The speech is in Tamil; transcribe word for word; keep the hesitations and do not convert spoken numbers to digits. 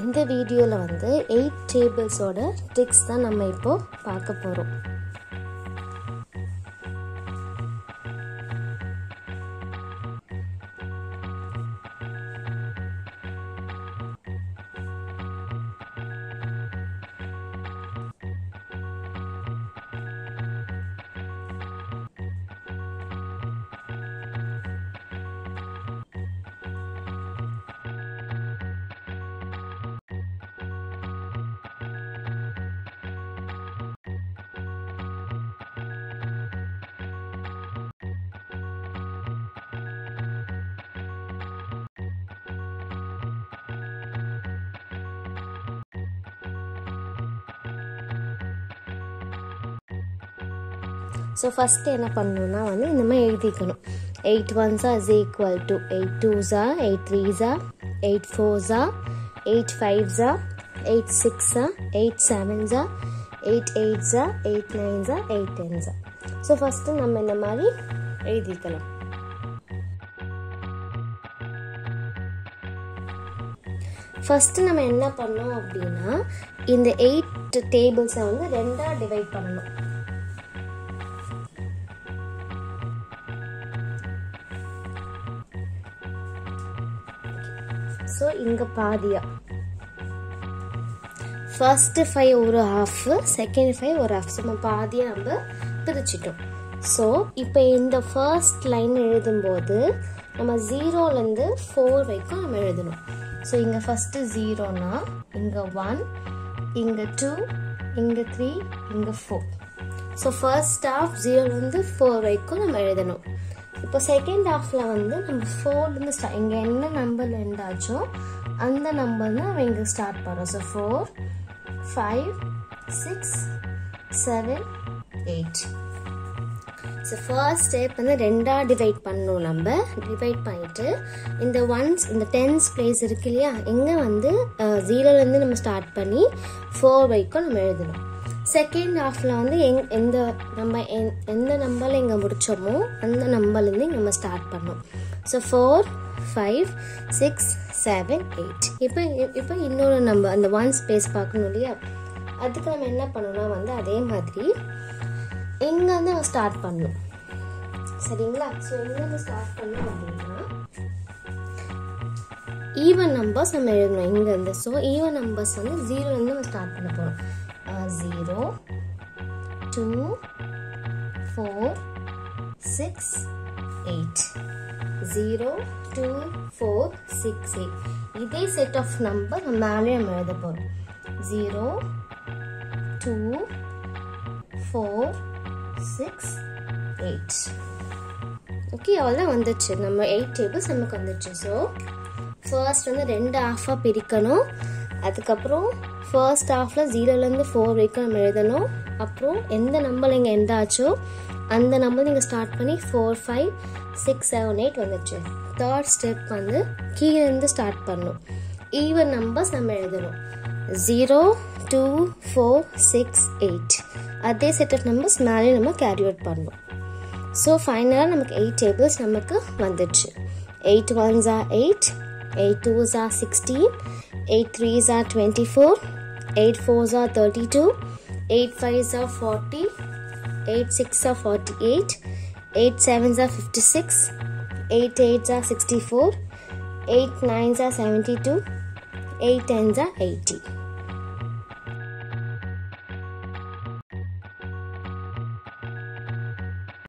இந்த வீடியோல வந்து eight tables ஓட tricks தான் நம்ம இப்போ பார்க்க போறோம். So first என்ன பண்ணனும்னா வந்து இந்த மாதிரி எழுதிக்கணும். eight ones are is equal to eight twos are, eight threes are, eight fours are, eight fives are, eight six are, eight sevens are, eight eights are, eight nines are, eight tens are. So first நம்ம இந்த மாதிரி எழுதிக்கலாம். First நம்ம என்ன பண்ணோம் அப்படினா இந்த eight tables வந்து ரெண்டா டிவைட் பண்ணனும். So inga பாதியா first five ஒரு half, second five ஒரு half, so நம்ம பாதியா நம்ம பிரிச்சிட்டோம். so இப்போ இந்த first line எழுதும்போது நம்ம zero ல இருந்து four வரைக்கும் நம்ம எழுதணும். so இங்க first zero னா இங்க one, இங்க two, இங்க three, இங்க four. so first half zero ல இருந்து four வரைக்கும் நம்ம எழுதணும். இப்போ செகண்ட் ஹாஃப்ல வந்து நம்ம four ல இருந்து ஸ்டார்ட், இங்க என்ன நம்பர்ல எண்ட் ஆச்சோ அந்த நம்பர்ல நம்ம இங்க ஸ்டார்ட் பண்றோம். so four five six seven eight. so first step வந்து ரெண்டா டிவைட் பண்ணனும். நம்ம டிவைட் பண்ணிட்டு இந்த ones இந்த tens place இருக்கு இல்லையா, இங்க வந்து zero ல இருந்து நம்ம ஸ்டார்ட் பண்ணி four வரைக்கும் நம்ம எழுதணும். செகண்ட் ஹாஃப்ல வந்து எந்த நம்ம எந்த நம்பர்ல இங்க முடிச்சோமோ அந்த நம்பர்ல இருந்து நம்ம ஸ்டார்ட் பண்ணோம். so four five six seven eight. இப்போ இப்போ இன்னொரு நம்பர் அந்த one ஸ்பேஸ் பார்க்கணும் இல்லையா, அதுக்கு நம்ம என்ன பண்ணனும்னா வந்து அதே மாதிரி இங்க இருந்து நம்ம ஸ்டார்ட் பண்ணனும். சரிங்களா? சோ இங்க இருந்து ஸ்டார்ட் பண்ணோம் அப்படினா ஈவன் நம்பர்ஸ் நம்ம எழுதணும் இங்க இருந்து. சோ ஈவன் நம்பர்ஸ் வந்து zero ல இருந்து நம்ம ஸ்டார்ட் பண்ண போறோம். zero two four six eight. zero two four six eight. இதே செட் ஆஃப் நம்பர் நம்ம மேலே நம்ம எழுத போறோம். zero two four six eight. Okay, அவ்வளவுதான் வந்துச்சு. நம்ம eight டேபிள்ஸ் நமக்கு வந்துச்சு. ஸோ ஃபர்ஸ்ட் வந்து ரெண்டு ஹாஃபா பிரிக்கணும். அதுக்கப்புறம் ஃபர்ஸ்ட் ஹாஃப்ல ஜீரோல இருந்து ஃபோர் வரைக்கும் நம்ம எழுதணும். அப்புறம் எந்த நம்பர் இங்க எண்ட் ஆச்சோ அந்த நம்பர் நீங்க ஸ்டார்ட் பண்ணி four five six seven eight வந்துச்சு. தேர்ட் ஸ்டெப் வந்து கீழே இருந்து ஸ்டார்ட் பண்ணணும். ஈவன் நம்பர்ஸ் நம்ம எழுதணும். Zero two four six eight. அதே செட் ஆஃப் நம்பர்ஸ் மேலே நம்ம கேரி அவுட் பண்ணணும். ஸோ ஃபைனலாக நமக்கு எயிட் டேபிள்ஸ் நமக்கு வந்துடுச்சு. Eight ones are eight, eight twos are sixteen, eight threes are twenty-four, eight fours are thirty-two, eight fives are forty, eight six are forty-eight, eight sevens are fifty-six, eight eights are sixty-four, eight nines are seventy-two, eight tens are eighty.